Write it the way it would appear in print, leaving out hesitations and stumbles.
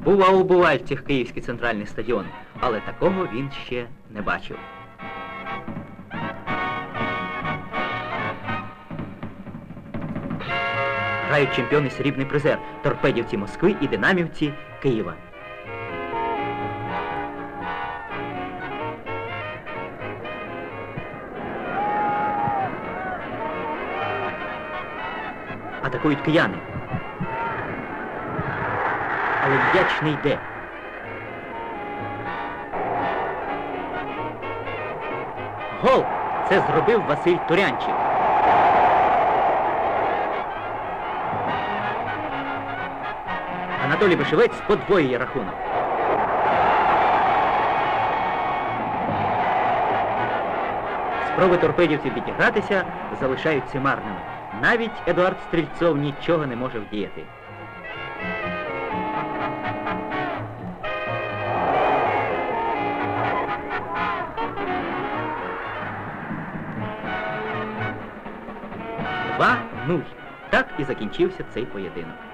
Бував у бувальцях Київський центральний стадіон, але такого він ще не бачив. Грають чемпіони срібний призер, торпедівці Москви і динамівці Києва. Атакують кияни. Але м'яч не йде. Гол! Це зробив Василь Турянчик. Анатолій Вишивець подвоює рахунок. Спроби торпедівців відігратися залишаються марними. Навіть Едуард Стрільцов нічого не може вдіяти. Два-нуль. Так і закінчився цей поєдинок.